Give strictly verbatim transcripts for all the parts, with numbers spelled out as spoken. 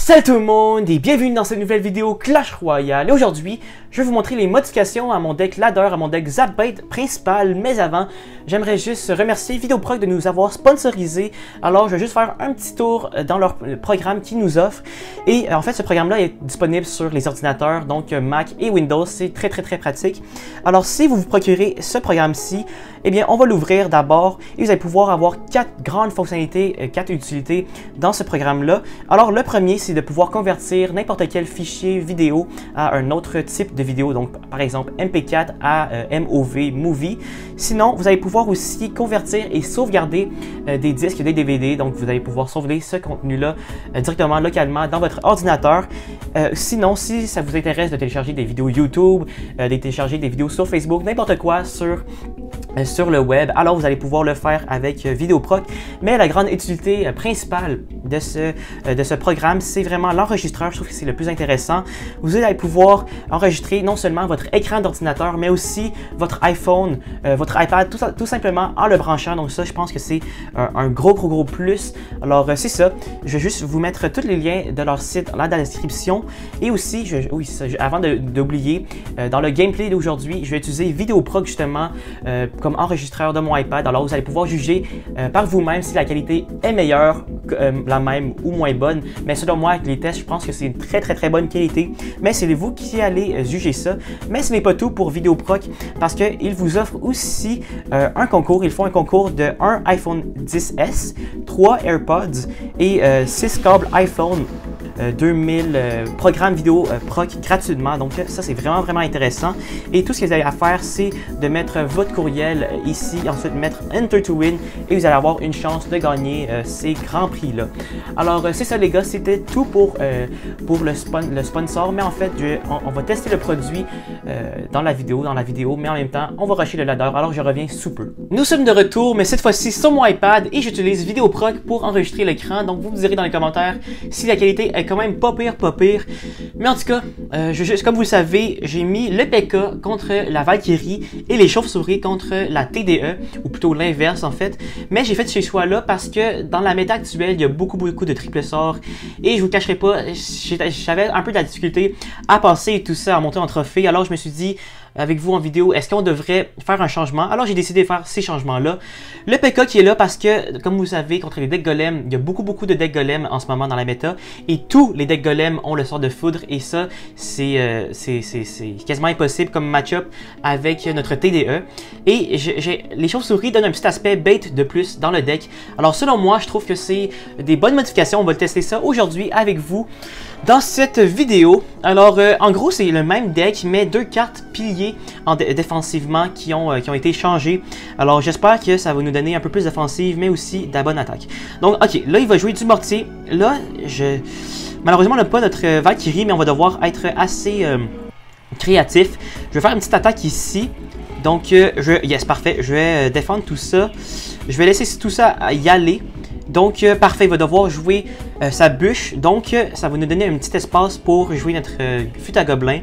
Salut tout le monde et bienvenue dans cette nouvelle vidéo Clash Royale. Et aujourd'hui, je vais vous montrer les modifications à mon deck ladder, à mon deck Zapbait principal. Mais avant, j'aimerais juste remercier Vidéoproc de nous avoir sponsorisé. Alors, je vais juste faire un petit tour dans leur programme qu'ils nous offrent. Et en fait, ce programme-là est disponible sur les ordinateurs, donc Mac et Windows. C'est très très très pratique. Alors, si vous vous procurez ce programme-ci, eh bien, on va l'ouvrir d'abord et vous allez pouvoir avoir quatre grandes fonctionnalités, quatre utilités dans ce programme-là. Alors, le premier, c'est de pouvoir convertir n'importe quel fichier vidéo à un autre type de vidéo, donc par exemple M P quatre à euh, M O V, Movie. Sinon, vous allez pouvoir aussi convertir et sauvegarder euh, des disques, des D V D, donc vous allez pouvoir sauvegarder ce contenu-là euh, directement, localement dans votre ordinateur. Euh, sinon, si ça vous intéresse de télécharger des vidéos YouTube, euh, de télécharger des vidéos sur Facebook, n'importe quoi sur euh, sur le web, alors vous allez pouvoir le faire avec euh, Vidéoproc. Mais la grande utilité euh, principale de ce, euh, de ce programme, c'est vraiment l'enregistreur. Je trouve que c'est le plus intéressant. Vous allez pouvoir enregistrer non seulement votre écran d'ordinateur, mais aussi votre iPhone, euh, votre iPad, tout, ça, tout simplement en le branchant. Donc ça, je pense que c'est euh, un gros, gros, gros plus. Alors euh, c'est ça. Je vais juste vous mettre tous les liens de leur site là dans la description. Et aussi, je, oui, ça, je, avant d'oublier, euh, dans le gameplay d'aujourd'hui, je vais utiliser Vidéoproc justement euh, comme enregistreur de mon iPad. Alors vous allez pouvoir juger euh, par vous-même si la qualité est meilleure, euh, la même ou moins bonne. Mais selon moi, avec les tests, je pense que c'est une très très très bonne qualité. Mais c'est vous qui allez euh, juger ça. Mais ce n'est pas tout pour Vidéoproc parce qu'ils vous offrent aussi euh, un concours. Ils font un concours de un iPhone dix S, trois AirPods et euh, six câbles iPhone euh, deux mille euh, programmes vidéo euh, proc gratuitement. Donc ça, c'est vraiment vraiment intéressant. Et tout ce que vous avez à faire, c'est de mettre votre courriel euh, ici, ensuite mettre Enter to Win et vous allez avoir une chance de gagner euh, ces grands prix-là. Alors euh, c'est ça les gars, c'était tout pour, euh, pour le, spon le sponsor. Mais en fait, je, on, on va tester le produit euh, dans la vidéo, dans la vidéo, mais en même temps, on va rusher le ladder. Alors je reviens sous peu. Nous sommes de retour, mais cette fois-ci sur mon iPad et j'utilise Vidéoproc pour enregistrer l'écran. Donc vous me direz dans les commentaires si la qualité est quand même pas pire, pas pire. Mais en tout cas, euh, je, comme vous le savez, j'ai mis le P K contre la Valkyrie et les chauves-souris contre la T D E, ou plutôt l'inverse en fait. Mais j'ai fait ce choix-là parce que dans la méta actuelle, il y a beaucoup beaucoup de triple sorts et je vous cacherai pas, j'avais un peu de la difficulté à passer et tout ça, à monter en trophée. Alors je me suis dit, avec vous en vidéo, est-ce qu'on devrait faire un changement? Alors j'ai décidé de faire ces changements-là. Le P K qui est là parce que, comme vous savez, contre les decks golem, il y a beaucoup beaucoup de decks golem en ce moment dans la méta. Et tous les decks golem ont le sort de foudre. Et ça, c'est euh, quasiment impossible comme match-up avec notre T D E. Et les chauves-souris donnent un petit aspect bait de plus dans le deck. Alors selon moi, je trouve que c'est des bonnes modifications. On va tester ça aujourd'hui avec vous dans cette vidéo. Alors euh, en gros, c'est le même deck, mais deux cartes piliers en dé défensivement qui ont, euh, qui ont été changées. Alors j'espère que ça va nous donner un peu plus d'offensive, mais aussi de la bonne attaque. Donc ok, là il va jouer du mortier. Là, je... malheureusement on n'a pas notre euh, Valkyrie, mais on va devoir être assez euh, créatif. Je vais faire une petite attaque ici. Donc euh, je... yes, parfait, je vais euh, défendre tout ça. Je vais laisser tout ça y aller. Donc, euh, parfait, il va devoir jouer euh, sa bûche. Donc, euh, ça va nous donner un petit espace pour jouer notre euh, fut à gobelin.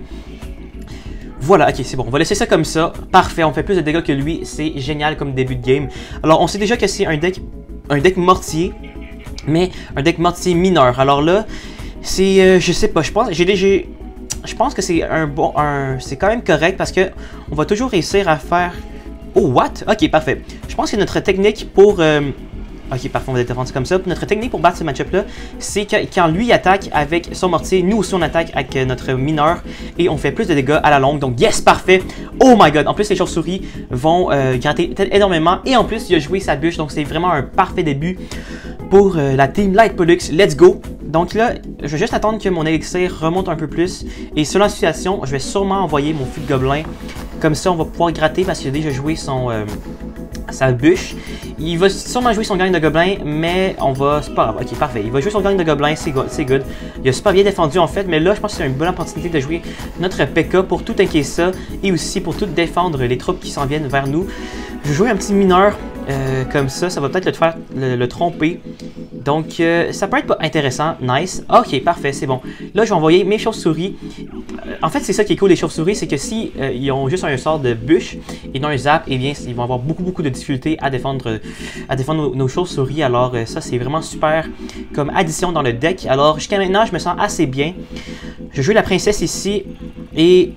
Voilà, ok, c'est bon. On va laisser ça comme ça. Parfait, on fait plus de dégâts que lui. C'est génial comme début de game. Alors, on sait déjà que c'est un deck, un deck mortier, mais un deck mortier mineur. Alors là, c'est, euh, je sais pas, je pense, j'ai déjà... Je pense que c'est un bon, un, c'est quand même correct parce que on va toujours réussir à faire... Oh, what? Ok, parfait. Je pense que notre technique pour... Euh, Ok, parfait, on va être défendu comme ça. Puis notre technique pour battre ce match-up-là, c'est que quand lui attaque avec son mortier, nous aussi on attaque avec notre mineur et on fait plus de dégâts à la longue. Donc yes, parfait. Oh my god. En plus, les chauves-souris vont euh, gratter énormément. Et en plus, il a joué sa bûche. Donc c'est vraiment un parfait début pour euh, la team Light Pollux. Let's go. Donc là, je vais juste attendre que mon élixir remonte un peu plus. Et selon la situation, je vais sûrement envoyer mon fut de gobelin. Comme ça, on va pouvoir gratter parce qu'il a déjà joué son... Euh, sa bûche. Il va sûrement jouer son gang de gobelins, mais on va... C'est pas grave. Ok, parfait. Il va jouer son gang de gobelins, c'est good, good. Il a super bien défendu en fait, mais là, je pense que c'est une bonne opportunité de jouer notre P K pour tout inquiéter ça et aussi pour tout défendre les troupes qui s'en viennent vers nous. Je vais jouer un petit mineur euh, comme ça. Ça va peut-être le faire le, le tromper. Donc, euh, ça peut être intéressant. Nice. Ok, parfait, c'est bon. Là, je vais envoyer mes chauves-souris. Euh, en fait, c'est ça qui est cool des chauves-souris, c'est que si euh, ils ont juste un sort de bûche et non un zap, eh bien, ils vont avoir beaucoup, beaucoup de difficultés à défendre, à défendre nos, nos chauves-souris. Alors, euh, ça, c'est vraiment super comme addition dans le deck. Alors, jusqu'à maintenant, je me sens assez bien. Je joue la princesse ici et...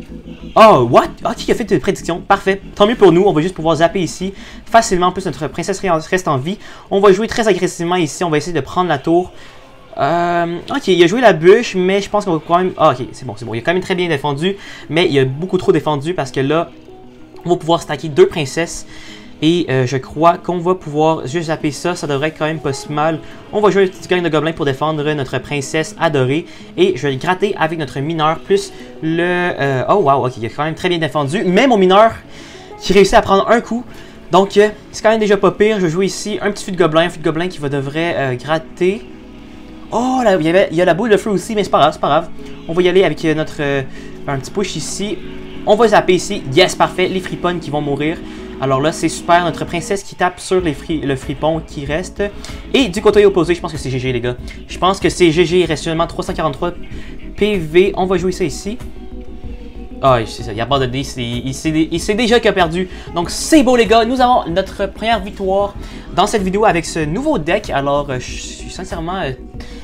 Oh, what? Ah, qui a fait une prédiction? Parfait. Tant mieux pour nous. On va juste pouvoir zapper ici facilement. En plus, notre princesse reste en vie. On va jouer très agressivement ici. On va essayer de prendre la tour. Euh, ok, il a joué la bûche, mais je pense qu'on va quand même... Ah, ok, c'est bon, c'est bon. Il a quand même très bien défendu, mais il a beaucoup trop défendu parce que là, on va pouvoir stacker deux princesses. Et euh, je crois qu'on va pouvoir juste zapper ça. Ça devrait être quand même pas si mal. On va jouer une petite gang de gobelins pour défendre notre princesse adorée. Et je vais gratter avec notre mineur plus le... Euh, oh, wow, ok, il a quand même très bien défendu. Mais mon mineur qui réussit à prendre un coup. Donc, euh, c'est quand même déjà pas pire. Je joue ici un petit fût de gobelin. Un fût de gobelin qui va devrait euh, gratter... Oh, là, il y, avait, il y a la boule de feu aussi, mais c'est pas grave, c'est pas grave. On va y aller avec euh, notre euh, un petit push ici. On va zapper ici. Yes, parfait. Les fripons qui vont mourir. Alors là, c'est super. Notre princesse qui tape sur les fri le fripon qui reste. Et du côté opposé, je pense que c'est G G, les gars. Je pense que c'est G G. Il reste seulement trois cent quarante-trois P V. On va jouer ça ici. Ah, c'est ça. Il a abandonné. Il sait déjà qu'il a perdu. Donc, c'est beau, les gars. Nous avons notre première victoire dans cette vidéo avec ce nouveau deck. Alors, je suis sincèrement... Euh,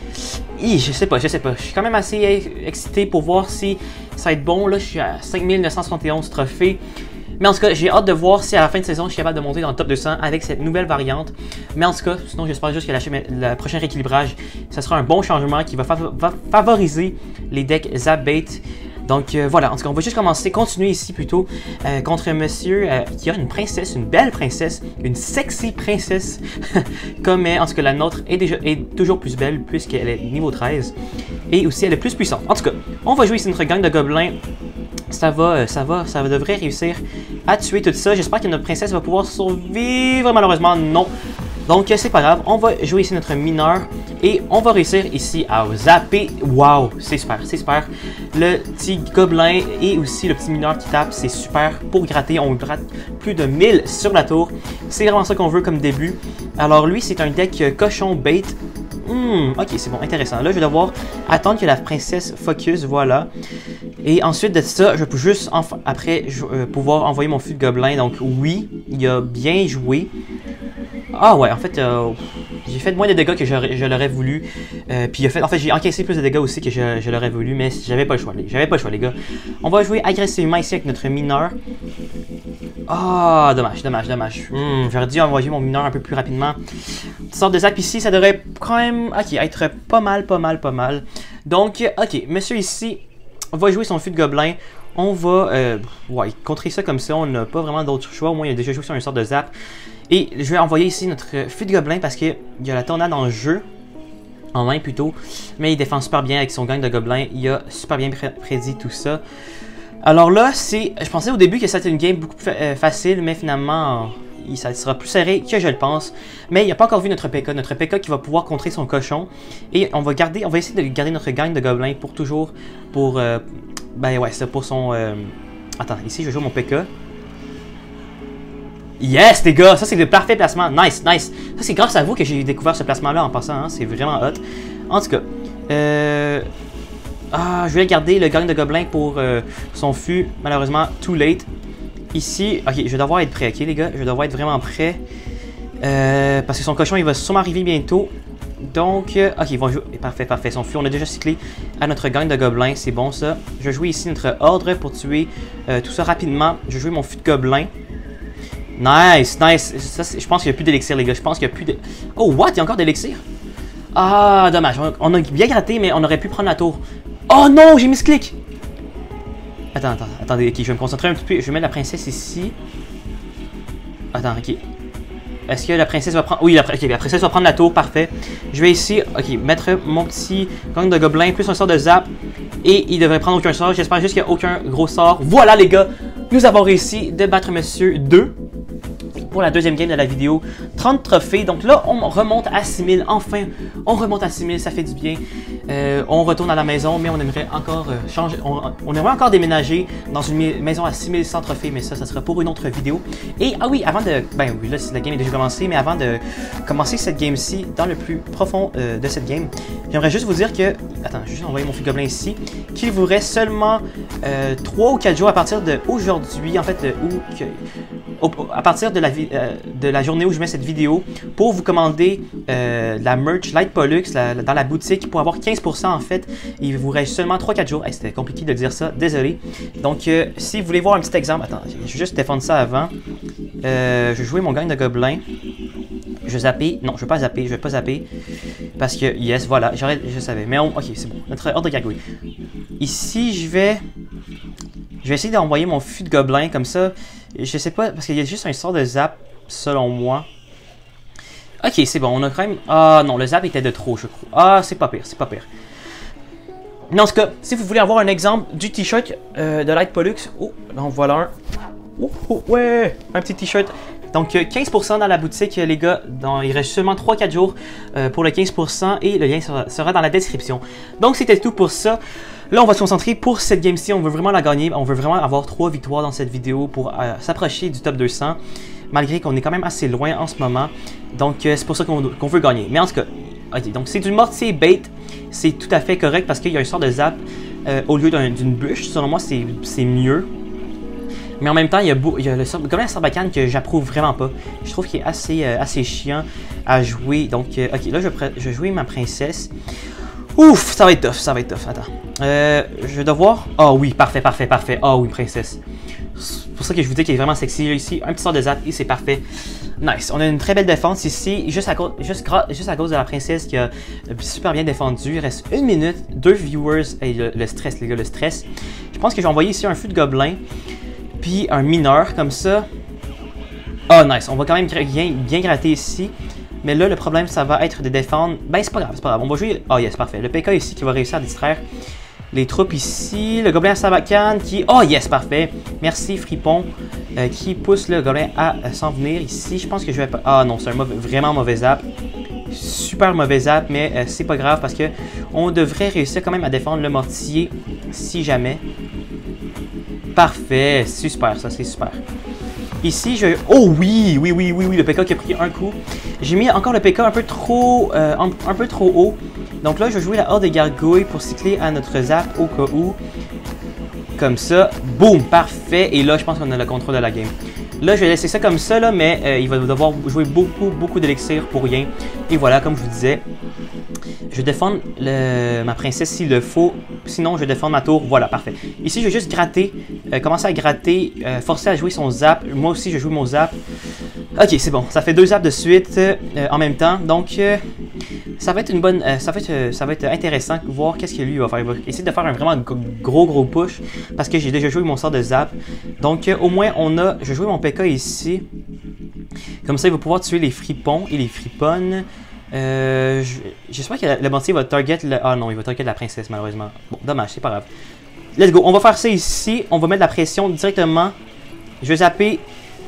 je sais pas, je sais pas. Je suis quand même assez excité pour voir si ça va être bon. Là, je suis à cinq mille neuf cent soixante et onze trophées. Mais en tout cas, j'ai hâte de voir si à la fin de saison, je suis capable de monter dans le top deux cents avec cette nouvelle variante. Mais en tout cas, sinon, j'espère juste que la, le prochain rééquilibrage, ça sera un bon changement qui va, fav va favoriser les decks Zap-Bait. Donc euh, voilà, en tout cas, on va juste commencer, continuer ici plutôt euh, contre monsieur euh, qui a une princesse, une belle princesse, une sexy princesse, comme euh, en tout cas la nôtre est, déjà, est toujours plus belle puisqu'elle est niveau treize et aussi elle est plus puissante. En tout cas, on va jouer ici notre gang de gobelins. Ça va, ça va, ça devrait réussir à tuer tout ça. J'espère que notre princesse va pouvoir survivre. Malheureusement, non. Donc, c'est pas grave. On va jouer ici notre mineur. Et on va réussir ici à zapper. Waouh, c'est super, c'est super. Le petit gobelin et aussi le petit mineur qui tape, c'est super pour gratter. On gratte plus de mille sur la tour. C'est vraiment ça qu'on veut comme début. Alors, lui, c'est un deck cochon bait. Hmm, ok, c'est bon, intéressant. Là, je vais devoir attendre que la princesse focus, voilà. Et ensuite de ça, je peux juste, après, je, euh, pouvoir envoyer mon fût de gobelin. Donc, oui, il a bien joué. Ah ouais, en fait, euh, j'ai fait moins de dégâts que je, je l'aurais voulu. Euh, puis, en fait, j'ai encaissé plus de dégâts aussi que je, je l'aurais voulu, mais j'avais pas le choix. J'avais pas le choix, les gars. On va jouer agressivement ici avec notre mineur. Ah, oh, dommage, dommage, dommage. Hmm, j'aurais dû envoyer mon mineur un peu plus rapidement. Une sorte de zap ici, ça devrait quand même, ok, être pas mal, pas mal, pas mal. Donc, ok, monsieur ici va jouer son fût de gobelin. On va, euh, ouais, contrer ça comme ça. On n'a pas vraiment d'autre choix. Au moins, il a déjà joué sur une sorte de zap. Et je vais envoyer ici notre fût de gobelin parce qu'il y a la tornade en jeu. En main plutôt. Mais il défend super bien avec son gang de gobelins. Il a super bien pré prédit tout ça. Alors là, c'est, je pensais au début que c'était une game beaucoup plus fa facile, mais finalement, il, ça sera plus serré que je le pense. Mais il n'a pas encore vu notre P K. Notre P K qui va pouvoir contrer son cochon. Et on va garder, on va essayer de garder notre gang de gobelins pour toujours, pour, euh, ben ouais, c'est pour son, euh, attends, ici je vais jouer mon P K. Yes, les gars, ça c'est le parfait placement. Nice, nice. Ça c'est grâce à vous que j'ai découvert ce placement-là en passant. Hein. C'est vraiment hot. En tout cas, euh... ah, je voulais garder le gang de gobelins pour euh, son fût. Malheureusement, too late. Ici, ok, je vais devoir être prêt, ok les gars. Je vais devoir être vraiment prêt. Euh, parce que son cochon, il va sûrement arriver bientôt. Donc, euh, ok, ils vont jouer. Parfait, parfait. Son fût, on a déjà cyclé à notre gang de gobelins. C'est bon ça. Je vais jouer ici notre ordre pour tuer euh, tout ça rapidement. Je vais jouer mon fût de gobelin. Nice, nice. Ça, je pense qu'il n'y a plus d'élixir, les gars. Je pense qu'il n'y a plus de... Oh, what? Il y a encore d'élixir? Ah, dommage. On, on a bien gratté, mais on aurait pu prendre la tour. Oh non, j'ai mis ce clic. Attends, attends, attendez. Ok, je vais me concentrer un petit peu. Je vais mettre la princesse ici. Attends, ok. Est-ce que la princesse va prendre... Oui, la, okay, la princesse va prendre la tour, parfait. Je vais ici, ok, mettre mon petit gang de gobelins, plus un sort de zap. Et il devrait prendre aucun sort. J'espère juste qu'il n'y a aucun gros sort. Voilà, les gars. Nous avons réussi de battre Monsieur deux. Pour la deuxième game de la vidéo, trente trophées. Donc là, on remonte à six mille. Enfin, on remonte à six mille, ça fait du bien. Euh, on retourne à la maison, mais on aimerait encore euh, changer, on, on aimerait encore déménager dans une maison à six mille cent trophées, mais ça, ça sera pour une autre vidéo. Et ah oui, avant de, ben oui, là la game est déjà commencée, mais avant de commencer cette game-ci dans le plus profond euh, de cette game, j'aimerais juste vous dire que, attends, je vais juste envoyer mon fil gobelin ici, qu'il vous reste seulement euh, trois ou quatre jours à partir d'aujourd'hui, en fait, euh, où, que, au, à partir de la, euh, de la journée où je mets cette vidéo, pour vous commander euh, la merch Light Pollux la, la, dans la boutique pour avoir quinze pour cent en fait. Il vous reste seulement trois quatre jours. Hey, c'était compliqué de dire ça, désolé. Donc, euh, si vous voulez voir un petit exemple, attends, je vais juste défendre ça avant. Euh, je vais jouer mon gang de gobelins. Je vais zapper. Non, je vais pas zapper, je vais pas zapper. Parce que, yes, voilà, j'arrête, je savais. Mais on, ok, c'est bon. Notre ordre de gargouille. Ici, je vais. Je vais essayer d'envoyer mon fût de gobelin comme ça. Je sais pas, parce qu'il y a juste un sort de zap, selon moi. Ok, c'est bon, on a quand même... Ah non, le zap était de trop, je crois. Ah, c'est pas pire, c'est pas pire. Mais en tout cas, si vous voulez avoir un exemple du t-shirt euh, de Light Pollux... Oh, là, en voilà un. Oh, oh, ouais, un petit t-shirt. Donc, quinze pour cent dans la boutique, les gars. Dans, il reste seulement trois quatre jours euh, pour le quinze pour cent et le lien sera, sera dans la description. Donc, c'était tout pour ça. Là, on va se concentrer pour cette game-ci. On veut vraiment la gagner. On veut vraiment avoir trois victoires dans cette vidéo pour euh, s'approcher du top deux cents. Malgré qu'on est quand même assez loin en ce moment. Donc, euh, c'est pour ça qu'on qu'on veut gagner. Mais en tout cas, ok, donc c'est du mortier bait. C'est tout à fait correct parce qu'il y a un sort de zap euh, au lieu d'une un, bûche. Selon moi, c'est mieux. Mais en même temps, il y a, il y a le gobelin Sarbacane que j'approuve vraiment pas. Je trouve qu'il est assez, euh, assez chiant à jouer. Donc, euh, ok, là, je, je vais jouer ma princesse. Ouf, ça va être tough, ça va être tough. Attends. Euh, je vais devoir... Oh oui, parfait, parfait, parfait. Oh oui, princesse. C'est pour ça que je vous dis qu'il est vraiment sexy. Ici, un petit sort de zap et c'est parfait. Nice. On a une très belle défense ici, juste à, cause, juste, juste à cause de la princesse qui a super bien défendu. Il reste une minute, deux viewers. Et le, le stress, les gars, le stress. Je pense que je vais envoyer ici un fût de gobelin. Puis un mineur, comme ça. Oh, nice. On va quand même bien, bien gratter ici. Mais là, le problème, ça va être de défendre... Ben, c'est pas grave, c'est pas grave. On va jouer... Oh, yes, parfait. Le P K ici qui va réussir à distraire les troupes ici. Le gobelin Sarbacane qui... Oh, yes, parfait. Merci, Fripon, euh, qui pousse le gobelin à euh, s'en venir ici. Je pense que je vais pas... Ah non, c'est un mauvais, vraiment mauvais zap. Super mauvais zap, mais euh, c'est pas grave parce que on devrait réussir quand même à défendre le mortier si jamais. Parfait. C'est super, ça, c'est super. Ici, je... Oh oui, oui, oui, oui, oui, le P K qui a pris un coup. J'ai mis encore le P K un peu trop euh, un, un peu trop haut. Donc là, je vais jouer la horde des gargouilles pour cycler à notre zap au cas où. Comme ça. Boum, parfait. Et là, je pense qu'on a le contrôle de la game. Là, je vais laisser ça comme ça, là, mais euh, il va devoir jouer beaucoup, beaucoup d'élixir pour rien. Et voilà, comme je vous disais, je vais défendre le, ma princesse s'il le faut. Sinon, je vais défendre ma tour. Voilà, parfait. Ici, je vais juste gratter, euh, commencer à gratter, euh, forcer à jouer son zap. Moi aussi, je joue mon zap. Ok, c'est bon. Ça fait deux zaps de suite euh, en même temps. Donc, euh, ça va être une bonne, euh, ça va être, euh, ça va être intéressant de voir qu'est-ce que lui va faire. Il va essayer de faire un vraiment gros, gros push parce que j'ai déjà joué mon sort de zap. Donc, euh, au moins, on a, je vais jouer mon P K ici. Comme ça, il va pouvoir tuer les fripons et les friponnes. Euh, J'espère que le mortier va target le... Ah non, il va target la princesse malheureusement. Bon, dommage, c'est pas grave. Let's go, on va faire ça ici. On va mettre la pression directement. Je vais zapper.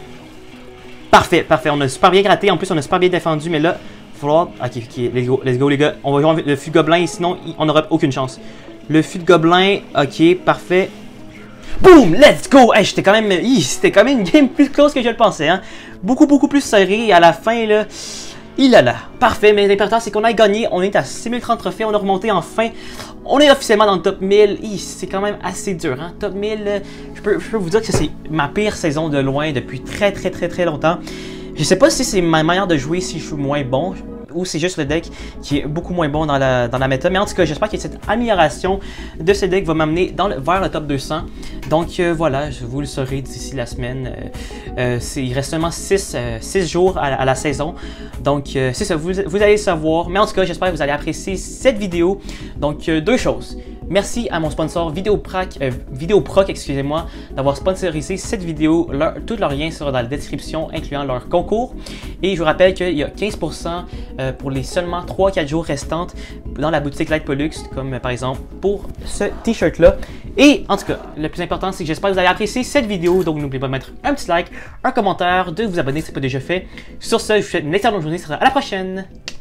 Parfait, parfait. On a super bien gratté. En plus, on a super bien défendu. Mais là, il va falloir... Ok, ok, let's go, let's go les gars. On va jouer le fût de gobelin, sinon on n'aura aucune chance. Le fût de gobelin, ok, parfait. Boom! Let's go! Hey, j'étais quand même... C'était quand même une game plus close que je le pensais. Hein? Beaucoup, beaucoup plus serré. Et à la fin, là... Il a là. Parfait, mais l'important, c'est qu'on a gagné. On est à six mille trente trophées. On a remonté enfin. On est officiellement dans le top mille. C'est quand même assez dur. Hein? Top mille, je peux, je peux vous dire que c'est ma pire saison de loin depuis très, très, très, très longtemps. Je sais pas si c'est ma manière de jouer si je suis moins bon. Ou c'est juste le deck qui est beaucoup moins bon dans la, dans la méta. Mais en tout cas, j'espère que cette amélioration de ce deck va m'amener vers le top deux cents. Donc euh, voilà, vous le saurez d'ici la semaine. Euh, euh, il reste seulement six jours à, à la saison. Donc euh, c'est ça, vous, vous allez le savoir. Mais en tout cas, j'espère que vous allez apprécier cette vidéo. Donc euh, deux choses. Merci à mon sponsor Vidéoproc, euh, Vidéoproc excusez-moi, d'avoir sponsorisé cette vidéo. Leur, tout leur lien sera dans la description, incluant leur concours. Et je vous rappelle qu'il y a quinze pour cent euh, pour les seulement trois quatre jours restantes dans la boutique Light Pollux, comme euh, par exemple pour ce t-shirt-là. Et en tout cas, le plus important, c'est que j'espère que vous allez apprécier cette vidéo. Donc n'oubliez pas de mettre un petit like, un commentaire, de vous abonner si ce n'est pas déjà fait. Sur ce, je vous souhaite une excellente journée. À la prochaine!